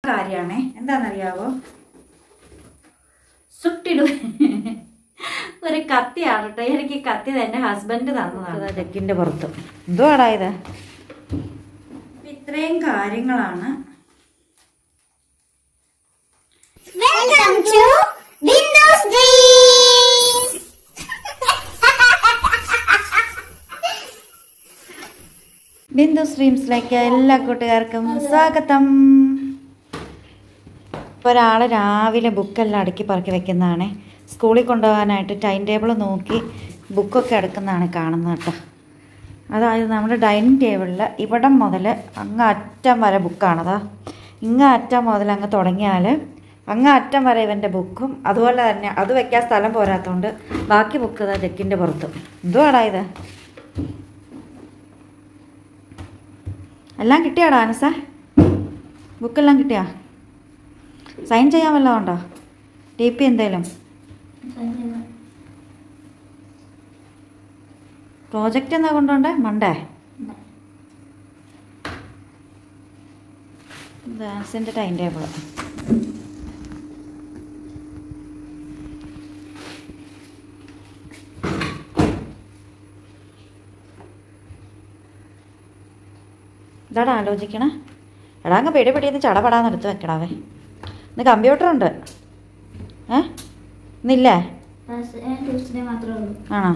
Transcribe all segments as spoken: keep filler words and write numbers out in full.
കാര്യമാണ്. എന്താണെന്നറിയാവോ? സുട്ടിടു ഒരു കത്തിയാണ് കേട്ടോ. എനിക്ക് കത്തി എൻ്റെ ഹസ്ബൻഡ് തന്നതാണ് ജക്കിൻ്റെ പുറത്ത്. എന്തുവാടാ ഇത്? ഇത്രയും കാര്യങ്ങളാണ്. Welcome to Bindu'Zz Dreams. ബിന്ദുസ് ഡ്രീംസിലേക്ക് എല്ലാ കൂട്ടുകാർക്കും സ്വാഗതം. ഒരാൾ രാവിലെ ബുക്കെല്ലാം അടുക്കി പറക്കി വെക്കുന്നതാണ്. സ്കൂളിൽ കൊണ്ടുപോകാനായിട്ട് ടൈം ടേബിൾ നോക്കി ബുക്കൊക്കെ എടുക്കുന്നതാണ് കാണുന്നത് കേട്ടോ. അതായത് നമ്മുടെ ഡൈനിങ് ടേബിളിൽ ഇവിടം മുതൽ അങ്ങ് അറ്റം വരെ ബുക്കാണതാ. ഇങ്ങ് അറ്റം മുതൽ അങ്ങ് തുടങ്ങിയാൽ അങ്ങ് അറ്റം വരെ ഇവൻ്റെ ബുക്കും, അതുപോലെ തന്നെ അത് വെക്കാൻ സ്ഥലം പോരാത്തതുകൊണ്ട് ബാക്കി ബുക്ക് ഇതാ ജക്കിൻ്റെ പുറത്തും. എന്തുവാടാ ഇത്? എല്ലാം കിട്ടിയാടാ അനസ? ബുക്കെല്ലാം കിട്ടിയാ? സൈൻ ചെയ്യാൻ വല്ലതും ഉണ്ടോ? ടി പി എന്തേലും? പ്രോജക്റ്റ് എന്നാ കൊണ്ടുപോണ്ടേ? മണ്ടേ ഡാൻസിൻ്റെ ടൈം ടേബിൾ. ഇതാടാ ആലോചിക്കണേ. എടാ അങ്ങ് പെടി പെടിയെന്ന് ചടപടാന്ന് എടുത്ത് വെക്കടാവേ. ഇന്ന് കമ്പ്യൂട്ടറുണ്ട്. ഏ ഇന്നില്ലേ? ആണോ?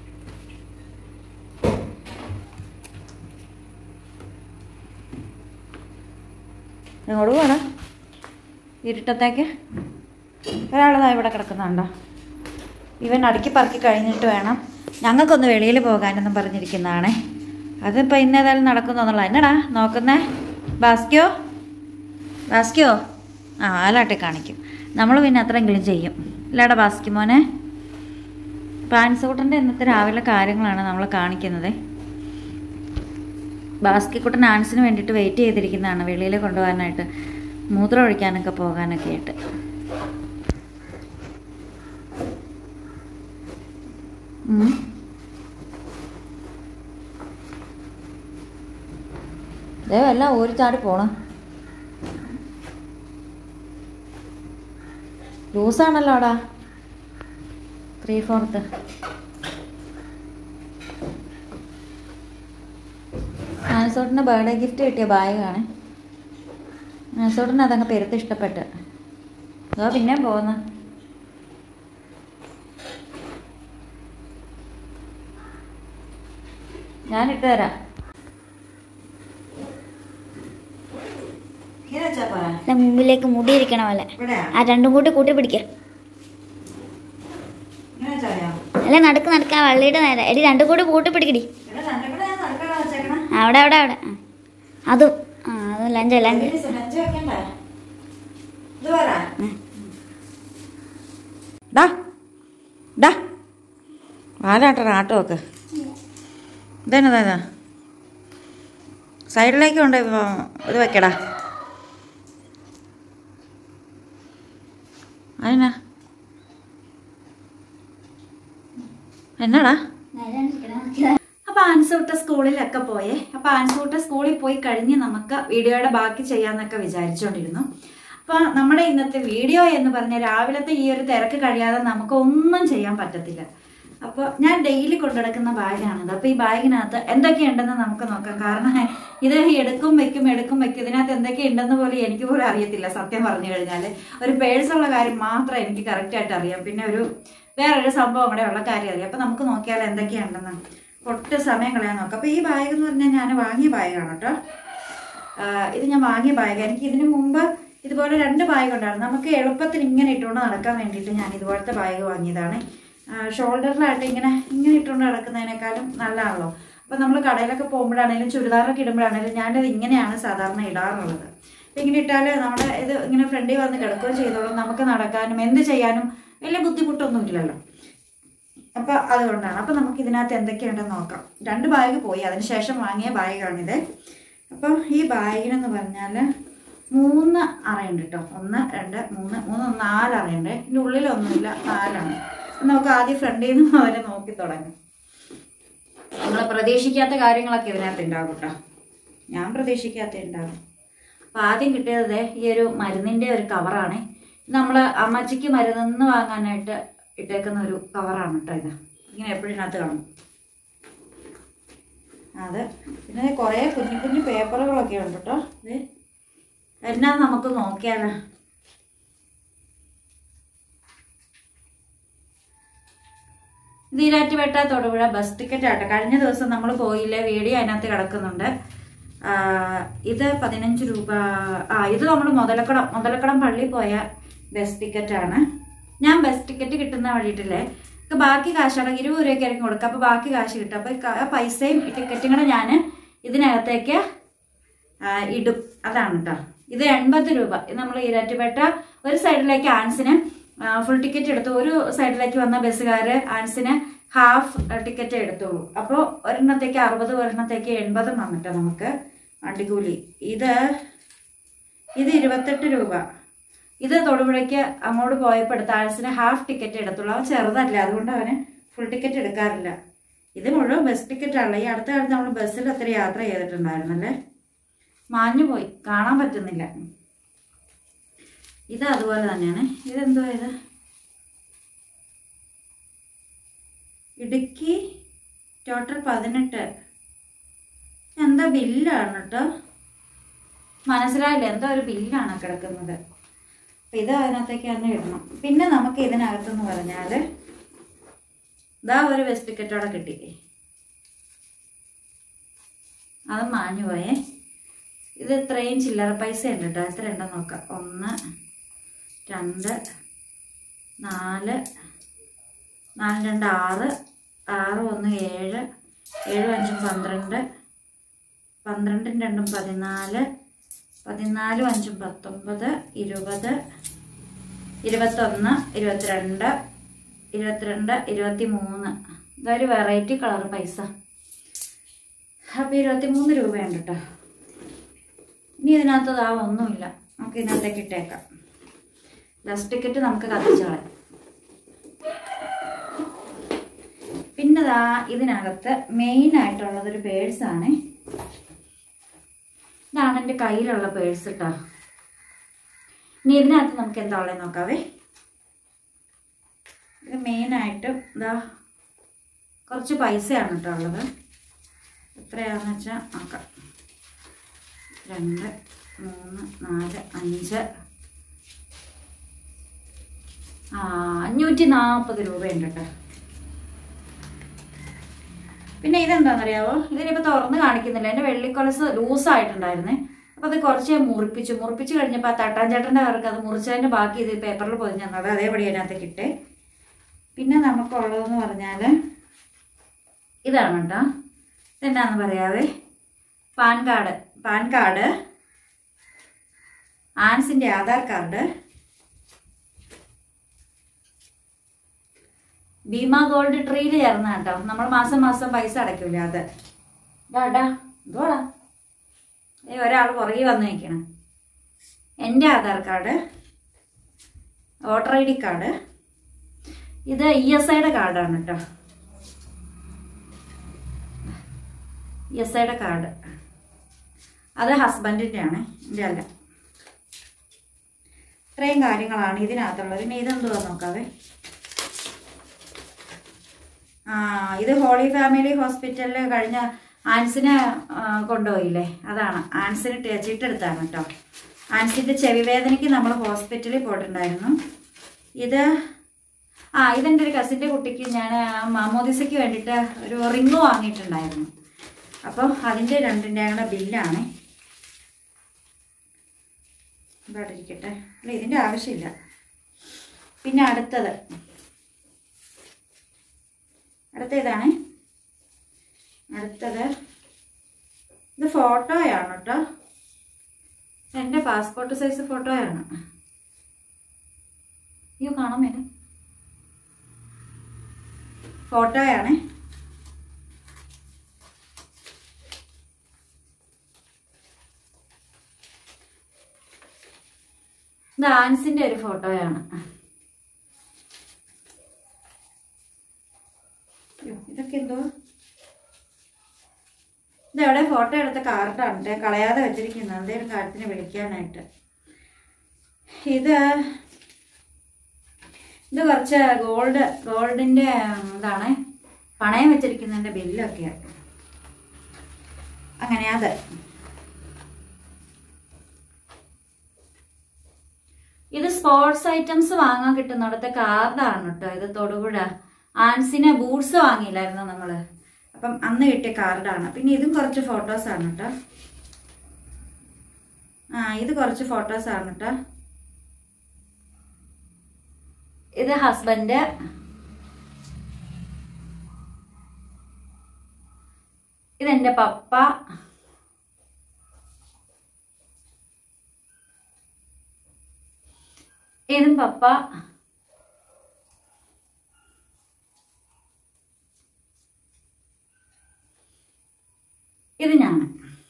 ഇങ്ങോട്ട് പോകണം ഇരുട്ടത്തേക്ക്. ഒരാളതാ ഇവിടെ കിടക്കുന്നുണ്ടോ? ഇവൻ അടുക്കി പറക്കി കഴിഞ്ഞിട്ട് വേണം ഞങ്ങൾക്കൊന്ന് വെളിയിൽ പോകാനെന്നും പറഞ്ഞിരിക്കുന്നതാണ്. അതിപ്പോൾ ഇന്നേതായാലും നടക്കുന്നൊന്നുള്ള. എന്നടാ നോക്കുന്നേ? ബാസ്ക്യോ ബാസ്ക്യോ ആ ആലാട്ടെ കാണിക്കും. നമ്മൾ പിന്നെ അത്രയെങ്കിലും ചെയ്യും ഇല്ലാടാ ബാസ്കി മോനെ. പാൻസൂട്ടൻ്റെ ഇന്നത്തെ രാവിലെ കാര്യങ്ങളാണ് നമ്മൾ കാണിക്കുന്നത്. ബാസ്കിക്കുട്ടൻ ആൻസിന് വേണ്ടിയിട്ട് വെയിറ്റ് ചെയ്തിരിക്കുന്നതാണ് വെളിയിൽ കൊണ്ടുപോകാനായിട്ട്, മൂത്രം ഒഴിക്കാനൊക്കെ പോകാനൊക്കെ ആയിട്ട്. എല്ലാം ഒരു ചാടി പോണം. ലൂസാണല്ലോ അവിടാ ത്രീ ഫോർത്ത്. ആൻസോട്ടിന് ബർത്ത്ഡേ ഗിഫ്റ്റ് കിട്ടിയ ബാഗാണ്. ആൻസോട്ടിന് അതങ്ങ് പെരുത്ത് ഇഷ്ടപ്പെട്ട് അതോ പിന്നെ പോകുന്നു. ഞാനിട്ട് തരാം. മുമ്പിലേക്ക് മുടിയിരിക്കണ പോലെ ആ രണ്ടും കൂട്ടി കൂട്ടി പിടിക്ക. അല്ലെ നടക്ക് നടക്ക വള്ളിയുടെ നേരെ എടി രണ്ടും കൂടി കൂട്ടി പിടിക്കടി. അവിടെ അവിടെ അവിടെ അതും ആ അതും ലഞ്ച് ലഞ്ച്. വാലാട്ട ആട്ടോ ഒക്കെ ഇതന്നെതാ സൈഡിലേക്ക് കൊണ്ട് ഇത് വെക്കടാ. അതിനാ എന്നാടാ? അപ്പൊ ആൻസൂട്ട സ്കൂളിലൊക്കെ പോയേ. അപ്പൊ ആൻസൂട്ട സ്കൂളിൽ പോയി കഴിഞ്ഞ് നമുക്ക് വീഡിയോയുടെ ബാക്കി ചെയ്യാന്നൊക്കെ വിചാരിച്ചോണ്ടിരുന്നു. അപ്പൊ നമ്മുടെ ഇന്നത്തെ വീഡിയോ എന്ന് പറഞ്ഞാൽ രാവിലത്തെ ഈ ഒരു തിരക്ക് കഴിയാതെ നമുക്ക് ഒന്നും ചെയ്യാൻ പറ്റത്തില്ല. അപ്പോൾ ഞാൻ ഡെയിലി കൊണ്ടുനടക്കുന്ന ബാഗാണിത്. അപ്പോൾ ഈ ബാഗിനകത്ത് എന്തൊക്കെയുണ്ടെന്ന് നമുക്ക് നോക്കാം. കാരണം ഇത് എടുക്കും വെക്കും എടുക്കും വെക്കും ഇതിനകത്ത് എന്തൊക്കെയുണ്ടെന്ന് പോലും എനിക്ക് പോലും അറിയത്തില്ല സത്യം പറഞ്ഞു കഴിഞ്ഞാൽ. ഒരു പേഴ്സുള്ള കാര്യം മാത്രം എനിക്ക് കറക്റ്റായിട്ട് അറിയാം. പിന്നെ ഒരു വേറൊരു സംഭവം കൂടെ ഉള്ള കാര്യം അറിയാം. അപ്പോൾ നമുക്ക് നോക്കിയാൽ എന്തൊക്കെയുണ്ടെന്ന് ഒട്ടും സമയം കളയാൻ നോക്കാം. അപ്പോൾ ഈ ബാഗ് എന്ന് പറഞ്ഞാൽ ഞാൻ വാങ്ങിയ ബാഗാണ് കേട്ടോ. ഇത് ഞാൻ വാങ്ങിയ ബാഗ്. എനിക്ക് ഇതിനു മുമ്പ് ഇതുപോലെ രണ്ട് ബാഗ് ഉണ്ടായിരുന്നു. നമുക്ക് എളുപ്പത്തിൽ ഇങ്ങനെ ഇട്ടുകൊണ്ട് നടക്കാൻ വേണ്ടിയിട്ട് ഞാൻ ഇതുപോലത്തെ ബാഗ് വാങ്ങിയതാണ്. ഷോൾഡറിലായിട്ട് ഇങ്ങനെ ഇങ്ങനെ ഇട്ടുകൊണ്ട് നടക്കുന്നതിനേക്കാളും നല്ലതാണല്ലോ. അപ്പം നമ്മൾ കടയിലൊക്കെ പോകുമ്പോഴാണെങ്കിലും ചുരിദാറൊക്കെ ഇടുമ്പോഴാണെങ്കിലും ഞാനത് ഇങ്ങനെയാണ് സാധാരണ ഇടാറുള്ളത്. അപ്പം ഇങ്ങനെ ഇട്ടാൽ നമ്മുടെ ഇത് ഇങ്ങനെ ഫ്രണ്ടിൽ വന്ന് കിടക്കുകയും ചെയ്തോളും. നമുക്ക് നടക്കാനും എന്ത് ചെയ്യാനും വലിയ ബുദ്ധിമുട്ടൊന്നും ഇല്ലല്ലോ. അപ്പം അതുകൊണ്ടാണ്. അപ്പം നമുക്ക് ഇതിനകത്ത് എന്തൊക്കെയുണ്ടെന്ന് നോക്കാം. രണ്ട് ബാഗ് പോയി, അതിനുശേഷം വാങ്ങിയ ബാഗാണിത്. അപ്പം ഈ ബാഗിനെന്ന് പറഞ്ഞാൽ മൂന്ന് അറയുണ്ട് കേട്ടോ. ഒന്ന് രണ്ട് മൂന്ന് മൂന്ന് നാല് അറയുണ്ട്. ഇതിൻ്റെ ഉള്ളിലൊന്നുമില്ല, നാലാണ്. നമുക്ക് ആദ്യം ഫ്രണ്ടിൽ നിന്ന് അവരെ നോക്കി തുടങ്ങും. നമ്മൾ പ്രതീക്ഷിക്കാത്ത കാര്യങ്ങളൊക്കെ ഇതിനകത്ത് ഉണ്ടാകും കേട്ടോ. ഞാൻ പ്രതീക്ഷിക്കാത്ത ഉണ്ടാകും. അപ്പം ആദ്യം കിട്ടിയത് ഈ ഒരു മരുന്നിൻ്റെ ഒരു കവറാണ്. നമ്മൾ അമ്മച്ചിക്ക് മരുന്ന് വാങ്ങാനായിട്ട് ഇട്ടേക്കുന്ന ഒരു കവറാണ് കേട്ടോ ഇത്. ഇങ്ങനെ എപ്പോഴും ഇതിനകത്ത് കാണും അത്. പിന്നെ കുറേ കുഞ്ഞു കുഞ്ഞു പേപ്പറുകളൊക്കെ ഉണ്ട് കേട്ടോ. ഇത് എന്നാ നമുക്ക് നോക്കിയാലോ. ഇത് ഈരാറ്റുപേട്ട തൊടുപുഴ ബസ് ടിക്കറ്റ് ആട്ടോ. കഴിഞ്ഞ ദിവസം നമ്മൾ പോയില്ലേ, വീഡിയോ അതിനകത്ത് കിടക്കുന്നുണ്ട്. ഇത് പതിനഞ്ച് രൂപ. ആ ഇത് നമ്മൾ മുതലക്കടം മുതലക്കടം പള്ളി പോയ ബസ് ടിക്കറ്റാണ്. ഞാൻ ബസ് ടിക്കറ്റ് കിട്ടുന്ന വഴിയിട്ടില്ലേ ബാക്കി കാശാണ് ഇരുപത് രൂപയ്ക്ക് ആയിരിക്കും കൊടുക്കുക. അപ്പോൾ ബാക്കി കാശ് കിട്ടും. അപ്പോൾ ആ പൈസയും ടിക്കറ്റും കൂടെ ഞാൻ ഇതിനകത്തേക്ക് ഇടും. അതാണ് കേട്ടോ. ഇത് എൺപത് രൂപ. നമ്മൾ ഈരാറ്റുപേട്ട ഒരു സൈഡിലേക്ക് ആൻസിന് ഫുൾ ടിക്കറ്റ് എടുത്തു. ഒരു സൈഡിലേക്ക് വന്ന ബസ്സുകാർ ആൻസിന് ഹാഫ് ടിക്കറ്റ് എടുത്തോളൂ. അപ്പോൾ ഒരെണ്ണത്തേക്ക് അറുപത്, ഒരെണ്ണത്തേക്ക് എൺപതും വന്നിട്ടോ നമുക്ക് വണ്ടിക്കൂലി. ഇത് ഇത് ഇരുപത്തെട്ട് രൂപ. ഇത് തൊടുപുഴയ്ക്ക് അങ്ങോട്ട് പോയപ്പോൾ എടുത്ത ആൻസിന് ഹാഫ് ടിക്കറ്റ് എടുത്തുള്ളൂ. അവൻ ചെറുതല്ല, അതുകൊണ്ട് അവന് ഫുൾ ടിക്കറ്റ് എടുക്കാറില്ല. ഇത് മുഴുവൻ ബസ് ടിക്കറ്റാണല്ലോ. ഈ അടുത്ത കാലത്ത് നമ്മൾ ബസ്സിൽ അത്ര യാത്ര ചെയ്തിട്ടുണ്ടായിരുന്നല്ലേ, മാഞ്ഞു പോയി, കാണാൻ പറ്റുന്നില്ല. ഇത് അതുപോലെ തന്നെയാണ്. ഇതെന്തുവാ ഇത്? ഇടുക്കി ടോട്ടൽ പതിനെട്ട്. എന്താ ബില്ലാണ് കേട്ടോ, മനസ്സിലായില്ല. എന്തോ ഒരു ബില്ലാണ് കിടക്കുന്നത്. അപ്പം ഇത് അതിനകത്തേക്ക് തന്നെ ഇടണം. പിന്നെ നമുക്ക് ഇതിനകത്തെന്ന് പറഞ്ഞാൽ ഇതാ ഒരു ബസ് ടിക്കറ്റോടെ കിട്ടി. അത് മാഞ്ഞു പോയേ. ഇത് ഇത്രയും ചില്ലറ പൈസ ഉണ്ട് കേട്ടോ. എത്ര ഉണ്ടെന്ന് നോക്കാം. ഒന്ന്, രണ്ട്, നാല്, നാല് രണ്ട് ആറ്, ആറ് ഒന്ന് ഏഴ്, ഏഴ് അഞ്ചും പന്ത്രണ്ട്, പന്ത്രണ്ടും രണ്ടും പതിനാല്, പതിനാലും അഞ്ചും പത്തൊമ്പത്, ഇരുപത്, ഇരുപത്തൊന്ന്, ഇരുപത്തിരണ്ട്, ഇരുപത്തിരണ്ട്, ഇരുപത്തി മൂന്ന്. ഇതൊരു വെറൈറ്റി കളർ പൈസ. അപ്പം ഇരുപത്തി മൂന്ന് രൂപയുണ്ട് കേട്ടോ. ഇനി ഇതിനകത്ത് ആ ഒന്നുമില്ല, നമുക്ക് ഇതിനകത്തേക്ക് ഇട്ടേക്കാം. ബസ് ടിക്കറ്റ് നമുക്ക് കത്തിച്ച് കളയാം. പിന്നെ ദാ ഇതിനകത്ത് മെയിനായിട്ടുള്ളതൊരു പേഴ്സാണ്. ഇതാണ് എൻ്റെ കയ്യിലുള്ള പേഴ്സ് കേട്ടോ. ഇനി ഇതിനകത്ത് നമുക്ക് എന്താ ഉള്ളത് നോക്കാവേ. ഇത് മെയിനായിട്ട് ഇതാ കുറച്ച് പൈസയാണ് കേട്ടോ ഉള്ളത്. എത്രയാണെന്ന് വെച്ചാൽ നോക്കാം. രണ്ട്, മൂന്ന്, നാല്, അഞ്ച്, ആ അഞ്ഞൂറ്റി നാൽപ്പത് രൂപയുണ്ട് കേട്ടോ. പിന്നെ ഇതെന്താണെന്നറിയാവോ, ഇതിനിപ്പോൾ തുറന്ന് കാണിക്കുന്നില്ല. എൻ്റെ വെള്ളിക്കൊലസ് ലൂസായിട്ടുണ്ടായിരുന്നേ. അപ്പോൾ അത് കുറച്ച് മുറിപ്പിച്ചു. മുറിപ്പിച്ച് കഴിഞ്ഞപ്പോൾ ആ തട്ടാഞ്ചേട്ടൻ്റെ അവർക്ക് അത് മുറിച്ചതിൻ്റെ ബാക്കി ഇത് പേപ്പറിൽ പൊതിഞ്ഞ് തന്നത് അതേപടി അതിനകത്തേക്ക് ഇട്ടേ. പിന്നെ നമുക്കുള്ളതെന്ന് പറഞ്ഞാൽ ഇതാണ് കേട്ടോ. ഇതെന്നാന്ന് പറയാവേ, പാൻ കാർഡ് പാൻ കാർഡ് ആൻസിൻ്റെ ആധാർ കാർഡ്, ഭീമ ഗോൾഡ് ട്രീയിൽ ചേർന്ന കേട്ടോ. നമ്മൾ മാസം മാസം പൈസ അടയ്ക്കൂല അത്. ഡാടാ ഇതോടാ ഏ ഒരാൾ പുറകെ വന്ന് നിൽക്കണം. എൻ്റെ Aadhaar card, voter I D card. ഇത് ഇ എസ് ഐയുടെ കാർഡാണ് കേട്ടോ. ഇ എസ് ഐയുടെ കാർഡ് അത് ഹസ്ബൻഡിൻ്റെ ആണ്, എൻ്റെ അല്ല. ഇത്രയും കാര്യങ്ങളാണ് ഇതിനകത്തുള്ളത്. പിന്നെ ഇതെന്തുവാ നോക്കാവേ. ആ ഇത് ഹോളി ഫാമിലി ഹോസ്പിറ്റലിൽ കഴിഞ്ഞ ആൻസിനെ കൊണ്ടുപോയില്ലേ, അതാണ്. ആൻസിന് ചീട്ടെടുത്താണ് കേട്ടോ. ആൻസിൻ്റെ ചെവി വേദനയ്ക്ക് നമ്മൾ ഹോസ്പിറ്റലിൽ പോയിട്ടുണ്ടായിരുന്നു. ഇത് ആ ഇതെൻ്റെ ഒരു കസിൻ്റെ കുട്ടിക്ക് ഞാൻ മാമോദിസയ്ക്ക് വേണ്ടിയിട്ട് ഒരു റിങ് വാങ്ങിയിട്ടുണ്ടായിരുന്നു. അപ്പോൾ അതിൻ്റെ രണ്ടിൻ്റെ കൂടെ ബില്ലാണ്. ഇവിടെ ഇരിക്കട്ടെ, അല്ല ഇതിൻ്റെ ആവശ്യമില്ല. പിന്നെ അടുത്തത് അടുത്ത ഇതാണ്. അടുത്തത് ഇത് ഫോട്ടോയാണ് കേട്ടോ. എൻ്റെ പാസ്പോർട്ട് സൈസ് ഫോട്ടോയാണ്. അയ്യോ കാണാൻ മേലെ ഫോട്ടോയാണ്. ഇത് ആൻസിൻ്റെ ഒരു ഫോട്ടോയാണ്. ഇതൊക്കെ എന്തോ ഇതെവിടെ ഫോട്ടോ എടുത്ത കാർഡാണ് കളയാതെ വെച്ചിരിക്കുന്നത് എന്തെങ്കിലും കാര്യത്തിന് വിളിക്കാനായിട്ട്. ഇത് ഇത് കുറച്ച് ഗോൾഡ് ഗോൾഡിൻ്റെ ഇതാണ് പണയം വെച്ചിരിക്കുന്നതിൻ്റെ ബില്ലൊക്കെയാണ്. അങ്ങനെ അത് ഇത് സ്പോർട്സ് ഐറ്റംസ് വാങ്ങാൻ കിട്ടുന്നിടത്തെ കാർഡാണ് കേട്ടോ. ഇത് തൊടുപുഴ ആൻസിനെ ബൂട്ട്സ് വാങ്ങിയില്ലായിരുന്നു നമ്മള്, അപ്പം അന്ന് കിട്ടിയ കാർഡാണ്. പിന്നെ ഇതും കുറച്ച് ഫോട്ടോസാണ് കേട്ടോ. ആ ഇത് കുറച്ച് ഫോട്ടോസാണ് കേട്ടോ. ഇത് ഹസ്ബൻഡ്, ഇതെന്റെ പപ്പ, ഇതും പപ്പ, ഇത് ഞാൻ.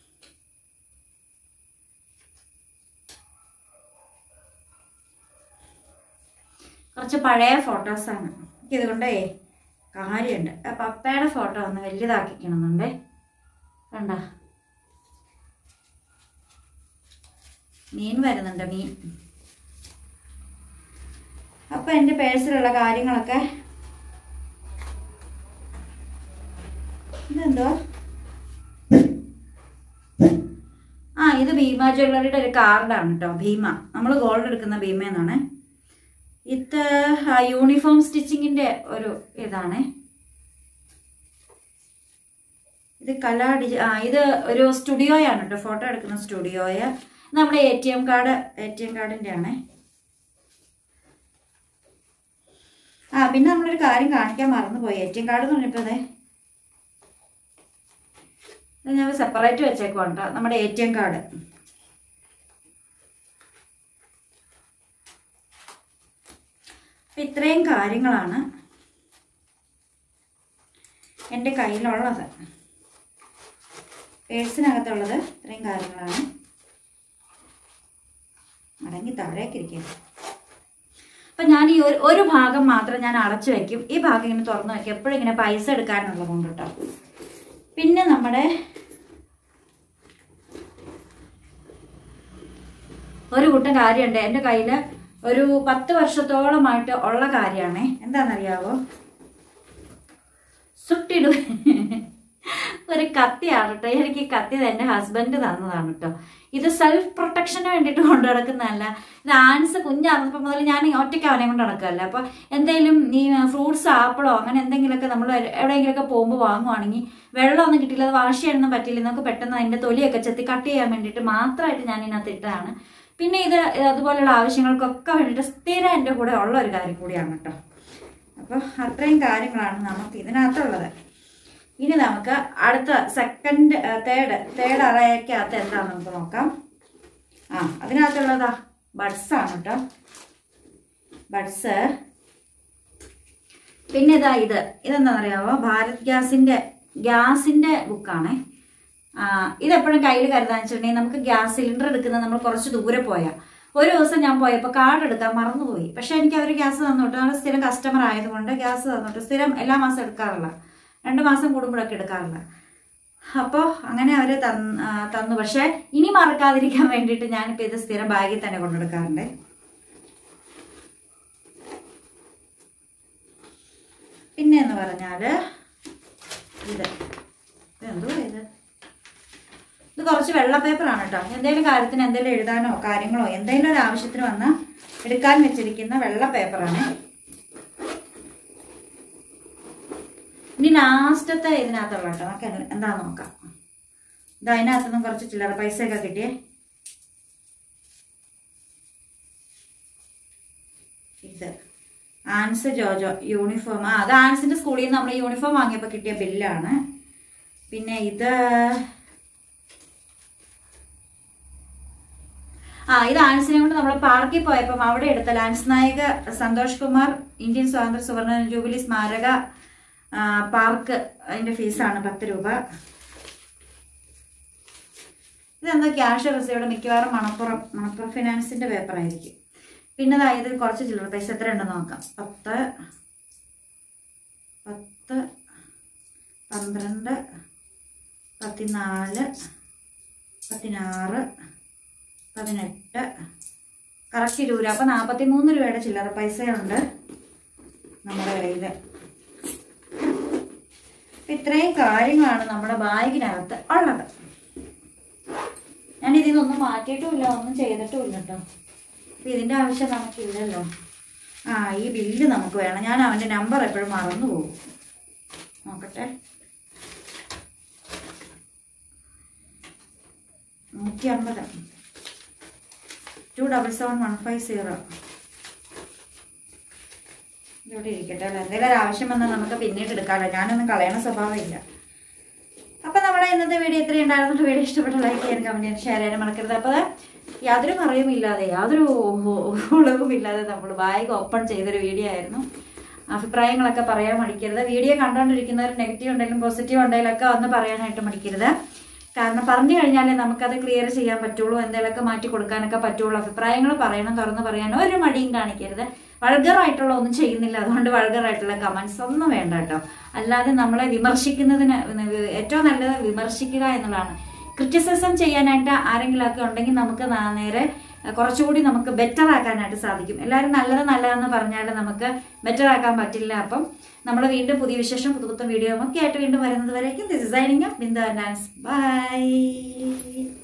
കുറച്ച് പഴയ ഫോട്ടോസാണ്. എനിക്കിതുകൊണ്ടേ കാര്യമുണ്ട്. പപ്പയുടെ ഫോട്ടോ ഒന്ന് വലുതാക്കിക്കണമെന്നുണ്ടേ. കണ്ട മീൻ വരുന്നുണ്ട്, മീൻ. അപ്പൊ എൻ്റെ പേഴ്സിലുള്ള കാര്യങ്ങളൊക്കെ ഇതെന്തോ ആ ഇത് ഭീമ ജ്വല്ലറിയുടെ ഒരു കാർഡാണ് കേട്ടോ. ഭീമ, നമ്മൾ ഗോൾഡ് എടുക്കുന്ന ഭീമ എന്നാണ്. ഇത് യൂണിഫോം സ്റ്റിച്ചിങ്ങിന്റെ ഒരു ഇതാണ്. ഇത് കലാ ഡിജി ആ ഇത് ഒരു സ്റ്റുഡിയോയാണ് കേട്ടോ, ഫോട്ടോ എടുക്കുന്ന സ്റ്റുഡിയോയ. നമ്മുടെ A T M card A T M കാർഡിന്റെ ആണ്. ആ പിന്നെ നമ്മളൊരു കാര്യം കാണിക്കാൻ മറന്നുപോയി. എ ടി എം കാർഡ് എന്ന് പറഞ്ഞപ്പോ അതെ ഞാൻ സെപ്പറേറ്റ് വെച്ചേക്കുവാണ് കേട്ടോ, നമ്മുടെ എ ടി എം കാർഡ്. ഇത്രയും കാര്യങ്ങളാണ് എൻ്റെ കയ്യിലുള്ളത്. പേഴ്സിനകത്തുള്ളത് ഇത്രയും കാര്യങ്ങളാണ്. അടങ്ങി താഴേക്കിരിക്കുന്നത്. അപ്പം ഞാൻ ഈ ഒരു ഒരു ഭാഗം മാത്രം ഞാൻ അടച്ചു വയ്ക്കും, ഈ ഭാഗം ഇങ്ങനെ തുറന്നു വയ്ക്കും, എപ്പോഴും ഇങ്ങനെ പൈസ എടുക്കാനുള്ളത് കൊണ്ട് കേട്ടോ. പിന്നെ നമ്മുടെ ഒരു കൂട്ടം കാര്യമുണ്ട് എൻ്റെ കയ്യിൽ, ഒരു പത്ത് വർഷത്തോളമായിട്ട് ഉള്ള കാര്യമാണ്. എന്താണെന്നറിയാവോ? സുട്ടിടു ഒരു കത്തിയാണ് കേട്ടോ. എനിക്ക് ഈ കത്തി എൻ്റെ ഹസ്ബൻഡ് തന്നതാണ് കേട്ടോ. ഇത് സെൽഫ് പ്രൊട്ടക്ഷന് വേണ്ടിയിട്ട് കൊണ്ടു നടക്കുന്നതല്ല. ഇത് ആൻസ് കുഞ്ഞാർന്നപ്പോൾ മുതൽ ഞാൻ ഒറ്റയ്ക്ക് അവനെ കൊണ്ട് നടക്കുകയല്ല. അപ്പോൾ എന്തെങ്കിലും ഈ ഫ്രൂട്ട്സ് ആപ്പിളോ അങ്ങനെ എന്തെങ്കിലുമൊക്കെ നമ്മൾ എവിടെയെങ്കിലുമൊക്കെ പോകുമ്പോൾ വാങ്ങുവാണെങ്കിൽ വെള്ളമൊന്നും കിട്ടിയില്ല, അത് വാഷ് ചെയ്യാനൊന്നും പറ്റില്ല, നമുക്ക് പെട്ടെന്ന് അതിൻ്റെ തൊലിയൊക്കെ ചെത്തി കട്ട് ചെയ്യാൻ വേണ്ടിയിട്ട് മാത്രമായിട്ട് ഞാൻ ഇതിനകത്ത് ഇട്ടതാണ്. പിന്നെ ഇത് അതുപോലെയുള്ള ആവശ്യങ്ങൾക്കൊക്കെ വേണ്ടിയിട്ട് സ്ഥിരം എൻ്റെ കൂടെ ഉള്ള ഒരു കാര്യം കൂടിയാണ് കേട്ടോ. അപ്പോൾ അത്രയും കാര്യങ്ങളാണ് നമുക്ക് ഇതിനകത്തുള്ളത്. ഇനി നമുക്ക് അടുത്ത സെക്കൻഡ് തേർഡ് തേർഡ് അറയ്ക്കകത്ത് എന്താണെന്ന് നമുക്ക് നോക്കാം. ആ അതിനകത്തുള്ളതാ ബഡ്സാണ് കേട്ടോ, ബഡ്സ്. പിന്നെ ഇതാ ഇത് ഇതെന്താണെന്നറിയാമോ? ഭാരത് ഗ്യാസിൻ്റെ ഗ്യാസിൻ്റെ ബുക്കാണേ. ഇതെപ്പോഴും കയ്യിൽ കരുതാന്ന് വെച്ചിട്ടുണ്ടെങ്കിൽ നമുക്ക് ഗ്യാസ് സിലിണ്ടർ എടുക്കുന്നത് നമ്മൾ കുറച്ച് ദൂരെ പോയാൽ. ഒരു ദിവസം ഞാൻ പോയപ്പോൾ കാർഡ് എടുക്കാൻ മറന്നുപോയി. പക്ഷെ എനിക്ക് അവർ ഗ്യാസ് തന്നോട്ട്, നമ്മൾ സ്ഥിരം കസ്റ്റമർ ആയതുകൊണ്ട് ഗ്യാസ് തന്നോട്ട് സ്ഥിരം എല്ലാ മാസം എടുക്കാറില്ല, രണ്ട് മാസം കൂടുമ്പോഴൊക്കെ എടുക്കാറില്ല. അപ്പോൾ അങ്ങനെ അവർ തന്ന് തന്നു പക്ഷെ ഇനി മറക്കാതിരിക്കാൻ വേണ്ടിയിട്ട് ഞാനിപ്പോൾ ഇത് സ്ഥിരം ബാഗിൽ തന്നെ കൊണ്ടെടുക്കാറുണ്ട്. പിന്നെ എന്ന് പറഞ്ഞാൽ ഇത് ഇതെന്തുവാ ഇത് ഇത് കുറച്ച് വെള്ള പേപ്പറാണ് കേട്ടോ. എന്തെങ്കിലും കാര്യത്തിന് എന്തെങ്കിലും എഴുതാനോ കാര്യങ്ങളോ എന്തെങ്കിലും ഒരു ആവശ്യത്തിന് വന്നാൽ എടുക്കാൻ വെച്ചിരിക്കുന്ന വെള്ള പേപ്പറാണ്. ഇനി ലാസ്റ്റത്തെ ഇതിനകത്തുള്ള കേട്ടോ, നമുക്ക് എന്താന്ന് നോക്കാം. ഇത് അതിനകത്തുനിന്നും കുറച്ച് ചില്ലറ പൈസയൊക്കെ കിട്ടിയേ. ഇത് ആൻസ് ജോജോ യൂണിഫോം. ആ അത് ആൻസിന്റെ സ്കൂളിൽ നിന്ന് നമ്മൾ യൂണിഫോം വാങ്ങിയപ്പോൾ കിട്ടിയ ബില്ലാണ്. പിന്നെ ഇത് ആ ഇത് ആൻസിനെ കൊണ്ട് നമ്മൾ പാർക്കിൽ പോയപ്പം അവിടെ എടുത്ത ലാൻസ് നായക സന്തോഷ് കുമാർ ഇന്ത്യൻ സ്വാതന്ത്ര്യ സുവർണ ജൂബിലി സ്മാരക പാർക്ക്, അതിന്റെ ഫീസാണ് പത്ത് രൂപ. ഇതെന്താ ക്യാഷ് റിസീവ്ഡ്, മിക്കവാറും മണപ്പുറം മണപ്പുറം ഫിനാൻസിന്റെ പേപ്പർ ആയിരിക്കും. പിന്നെ അതായത് കുറച്ച് ചില്ലറ പൈസ എത്ര ഉണ്ടെന്ന് നോക്കാം. പത്ത് പത്ത് പന്ത്രണ്ട് പതിനാല് പതിനാറ് പതിനെട്ട് കറക്റ്റ് ഇരുപത് രൂപ. അപ്പം നാൽപ്പത്തി മൂന്ന് രൂപയുടെ ചില്ലറ പൈസയുണ്ട് നമ്മുടെ കയ്യിൽ. അപ്പം ഇത്രയും കാര്യങ്ങളാണ് നമ്മുടെ ബാഗിനകത്ത് ഉള്ളത്. ഞാൻ ഇതിൽ നിന്നൊന്നും മാറ്റിയിട്ടുമില്ല, ഒന്നും ചെയ്തിട്ടുമില്ല കേട്ടോ. അപ്പം ഇതിൻ്റെ ആവശ്യം നമുക്കില്ലല്ലോ. ആ ഈ ബില്ല് നമുക്ക് വേണം. ഞാൻ അവൻ്റെ നമ്പർ എപ്പോഴും മറന്നു പോകും. നോക്കട്ടെ, നൂറ്റി അമ്പത് two double seven one five zero ഇവിടെ ഇരിക്കട്ടെ അല്ലേ. എന്തെങ്കിലും ഒരു ആവശ്യം വന്നാൽ നമുക്ക് പിന്നീട് എടുക്കാമല്ലോ. ഞാനൊന്നും കളയണ സ്വഭാവമില്ല. അപ്പം നമ്മുടെ ഇന്നത്തെ വീഡിയോ ഇത്രയും ഉണ്ടായിരുന്നു. വീഡിയോ ഇഷ്ടപ്പെട്ട ലൈക്ക് ചെയ്യാനും കമൻറ്റ് ചെയ്യാനും ഷെയർ ചെയ്യാനും മറക്കരുത്. അപ്പോൾ യാതൊരു മറയുമില്ലാതെ യാതൊരു ഉളവുമില്ലാതെ നമ്മൾ ബാഗ് ഓപ്പൺ ചെയ്തൊരു വീഡിയോ ആയിരുന്നു. അഭിപ്രായങ്ങളൊക്കെ പറയാൻ മടിക്കരുത്. വീഡിയോ കണ്ടുകൊണ്ടിരിക്കുന്നവർ നെഗറ്റീവ് ഉണ്ടെങ്കിലും പോസിറ്റീവ് ഉണ്ടെങ്കിലൊക്കെ ഒന്ന് പറയാനായിട്ട് മടിക്കരുത്. കാരണം പറഞ്ഞു കഴിഞ്ഞാലേ നമുക്കത് ക്ലിയർ ചെയ്യാൻ പറ്റുള്ളൂ, എന്തെങ്കിലുമൊക്കെ മാറ്റി കൊടുക്കാനൊക്കെ പറ്റുള്ളൂ. അഭിപ്രായങ്ങൾ പറയണം, തുറന്ന് പറയാനോ ഒരു മടിയും കാണിക്കരുത്. വൾഗറായിട്ടുള്ള ഒന്നും ചെയ്യുന്നില്ല, അതുകൊണ്ട് വൾഗറായിട്ടുള്ള കമൻസ് ഒന്നും വേണ്ട കേട്ടോ. അല്ലാതെ നമ്മളെ വിമർശിക്കുന്നതിന് ഏറ്റവും നല്ലത് വിമർശിക്കുക എന്നുള്ളതാണ്. ക്രിറ്റിസിസം ചെയ്യാനായിട്ട് ആരെങ്കിലുമൊക്കെ ഉണ്ടെങ്കിൽ നമുക്ക് നേരെ കുറച്ചുകൂടി നമുക്ക് ബെറ്റർ ആക്കാനായിട്ട് സാധിക്കും. എല്ലാവരും നല്ലത് നല്ലതെന്ന് പറഞ്ഞാൽ നമുക്ക് ബെറ്റർ ആക്കാൻ പറ്റില്ല. അപ്പം നമ്മൾ വീണ്ടും പുതിയ വിശേഷം പുതു പുത്തൻ വീഡിയോ ഒക്കെ ആയിട്ട് വീണ്ടും വരുന്നത് വരേക്കും this is signing off Bindu and dance. By.